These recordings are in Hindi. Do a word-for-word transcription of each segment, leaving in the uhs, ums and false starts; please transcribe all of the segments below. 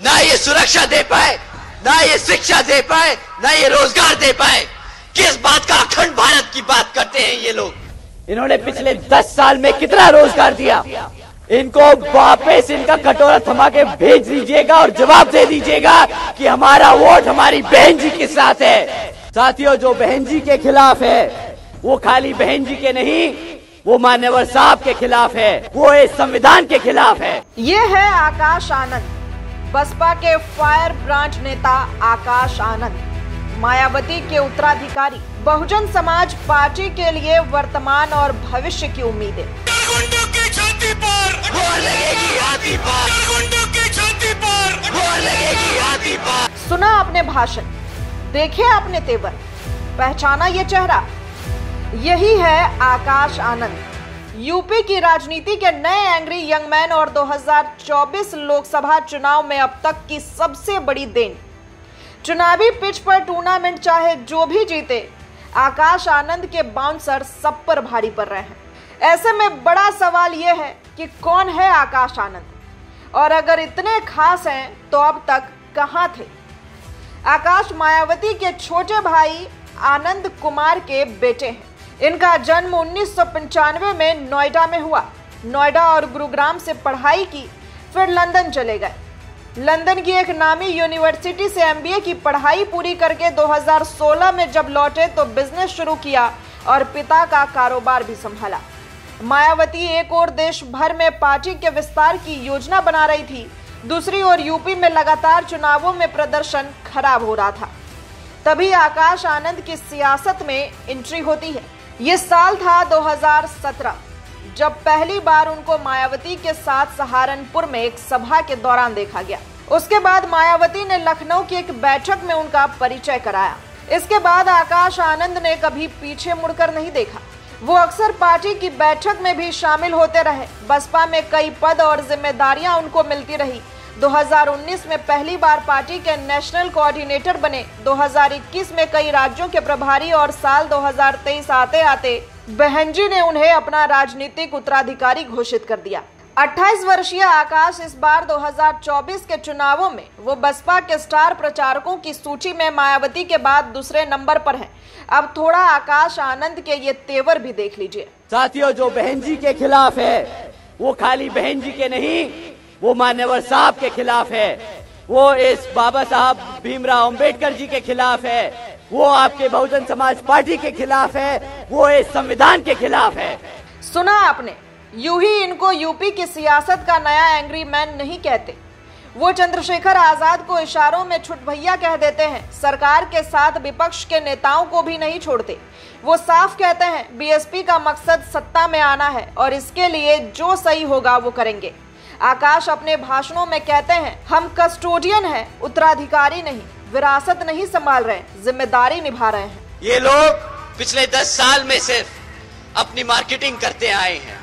ना ये सुरक्षा दे पाए, ना ये शिक्षा दे पाए, ना ये रोजगार दे पाए। किस बात का अखंड भारत की बात करते हैं ये लोग। इन्होंने पिछले दस साल में कितना रोजगार दिया। इनको वापस इनका कटोरा थमा के भेज दीजिएगा और जवाब दे दीजिएगा कि हमारा वोट हमारी बहन जी के साथ है। साथियों, जो बहन जी के खिलाफ है वो खाली बहन जी के नहीं, वो मान्यवर साहब के खिलाफ है, वो इस संविधान के खिलाफ है। ये है आकाश आनंद, बसपा के फायर ब्रांच नेता आकाश आनंद, मायावती के उत्तराधिकारी, बहुजन समाज पार्टी के लिए वर्तमान और भविष्य की उम्मीदें। गुंडों की छाती पर गोर लगेगी हाथी पर, गुंडों की छाती पर गोर लगेगी हाथी पर। सुना आपने भाषण, देखे आपने तेवर, पहचाना ये चेहरा, यही है आकाश आनंद। यूपी की राजनीति के नए एंग्री यंग मैन और दो हज़ार चौबीस लोकसभा चुनाव में अब तक की सबसे बड़ी देन। चुनावी पिच पर टूर्नामेंट चाहे जो भी जीते, आकाश आनंद के बाउंसर सब पर भारी पड़ रहे हैं। ऐसे में बड़ा सवाल यह है कि कौन है आकाश आनंद, और अगर इतने खास हैं तो अब तक कहां थे। आकाश मायावती के छोटे भाई आनंद कुमार के बेटे हैं। इनका जन्म उन्नीस सौ पंचानवे में नोएडा में हुआ। नोएडा और गुरुग्राम से पढ़ाई की, फिर लंदन चले गए। लंदन की एक नामी यूनिवर्सिटी से एमबीए की पढ़ाई पूरी करके दो हज़ार सोलह में जब लौटे तो बिजनेस शुरू किया और पिता का कारोबार भी संभाला। मायावती एक ओर देश भर में पार्टी के विस्तार की योजना बना रही थी, दूसरी ओर यूपी में लगातार चुनावों में प्रदर्शन खराब हो रहा था। तभी आकाश आनंद की सियासत में एंट्री होती है। ये साल था दो हज़ार सत्रह, जब पहली बार उनको मायावती के साथ सहारनपुर में एक सभा के दौरान देखा गया। उसके बाद मायावती ने लखनऊ की एक बैठक में उनका परिचय कराया। इसके बाद आकाश आनंद ने कभी पीछे मुड़कर नहीं देखा। वो अक्सर पार्टी की बैठक में भी शामिल होते रहे। बसपा में कई पद और जिम्मेदारियां उनको मिलती रही। दो हज़ार उन्नीस में पहली बार पार्टी के नेशनल कोऑर्डिनेटर बने। दो हज़ार इक्कीस में कई राज्यों के प्रभारी और साल दो हज़ार तेईस आते आते बहन जी ने उन्हें अपना राजनीतिक उत्तराधिकारी घोषित कर दिया। अट्ठाईस वर्षीय आकाश इस बार दो हज़ार चौबीस के चुनावों में वो बसपा के स्टार प्रचारकों की सूची में मायावती के बाद दूसरे नंबर पर हैं। अब थोड़ा आकाश आनंद के ये तेवर भी देख लीजिए। साथियों, जो बहन जी के खिलाफ है वो खाली बहन जी के नहीं, वो मान्यवर साहब के खिलाफ है, वो इस बाबा साहब भीमराव अंबेडकर जी के खिलाफ है, वो आपके बहुजन समाज पार्टी के खिलाफ है, वो इस संविधान के खिलाफ है। सुना आपने, यूं ही इनको यूपी की सियासत का नया एंग्री मैन नहीं कहते। वो चंद्रशेखर आजाद को इशारों में छुट भैया कह देते हैं। सरकार के साथ विपक्ष के नेताओं को भी नहीं छोड़ते। वो साफ कहते हैं बीएसपी का मकसद सत्ता में आना है और इसके लिए जो सही होगा वो करेंगे। आकाश अपने भाषणों में कहते हैं, हम कस्टोडियन हैं, उत्तराधिकारी नहीं, विरासत नहीं संभाल रहे, जिम्मेदारी निभा रहे हैं। ये लोग पिछले दस साल में सिर्फ अपनी मार्केटिंग करते आए हैं।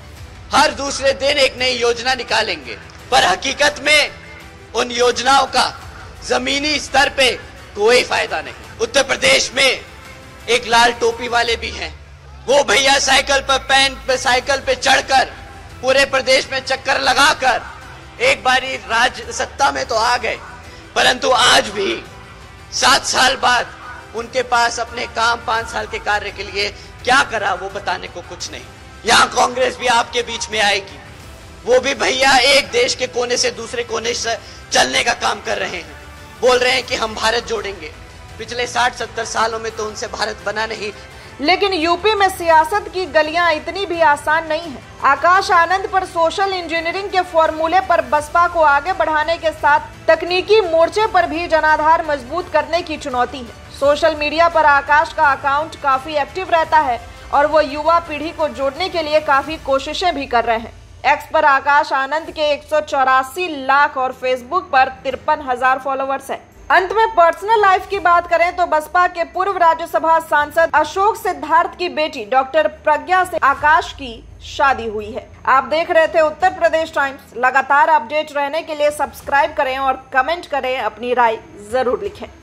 हर दूसरे दिन एक नई योजना निकालेंगे, पर हकीकत में उन योजनाओं का जमीनी स्तर पे कोई फायदा नहीं। उत्तर प्रदेश में एक लाल टोपी वाले भी हैं। वो भैया साइकिल पर पैन पे साइकिल पे चढ़कर पूरे प्रदेश में चक्कर लगाकर एक बारी राज सत्ता में तो आ गए, परंतु आज भी सात साल बाद उनके पास अपने काम पांच साल के कार्य के लिए क्या करा वो बताने को कुछ नहीं। यहाँ कांग्रेस भी आपके बीच में आएगी। वो भी भैया एक देश के कोने से दूसरे कोने से चलने का काम कर रहे हैं। बोल रहे हैं कि हम भारत जोड़ेंगे। पिछले साठ सत्तर सालों में तो उनसे भारत बना नहीं। लेकिन यूपी में सियासत की गलियां इतनी भी आसान नहीं है। आकाश आनंद पर सोशल इंजीनियरिंग के फॉर्मूले पर बसपा को आगे बढ़ाने के साथ तकनीकी मोर्चे पर भी जनाधार मजबूत करने की चुनौती है। सोशल मीडिया पर आकाश का अकाउंट काफी एक्टिव रहता है और वो युवा पीढ़ी को जोड़ने के लिए काफी कोशिशें भी कर रहे हैं। एक्स पर आकाश आनंद के एक सौ चौरासी लाख और फेसबुक पर तिरपन हजार फॉलोवर्स हैं। अंत में पर्सनल लाइफ की बात करें तो बसपा के पूर्व राज्यसभा सांसद अशोक सिद्धार्थ की बेटी डॉक्टर प्रज्ञा से आकाश की शादी हुई है। आप देख रहे थे उत्तर प्रदेश टाइम्स। लगातार अपडेट रहने के लिए सब्सक्राइब करें और कमेंट करें, अपनी राय जरूर लिखें।